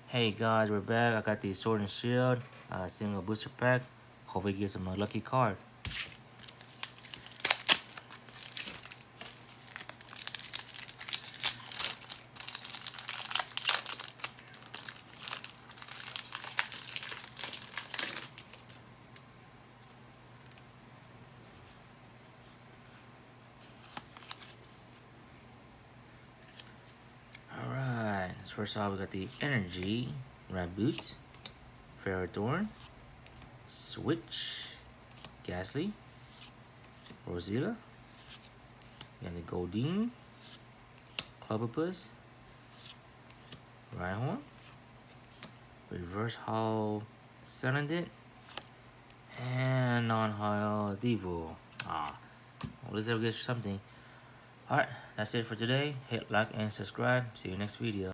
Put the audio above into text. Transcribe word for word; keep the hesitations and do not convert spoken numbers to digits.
Hey guys, we're back. I got the Sword and Shield uh, single booster pack. Hopefully get some uh, lucky card. Alright, so first off we got the Energy, Raboot, Ferrothorn, Switch, Ghastly, Rosita, got the Goldeen, Clobbopus, Rhyhorn, Reverse Holo Salandit, and non-holo Devo. Ah, well, at least I'll get something. Alright, that's it for today. Hit like and subscribe. See you next video.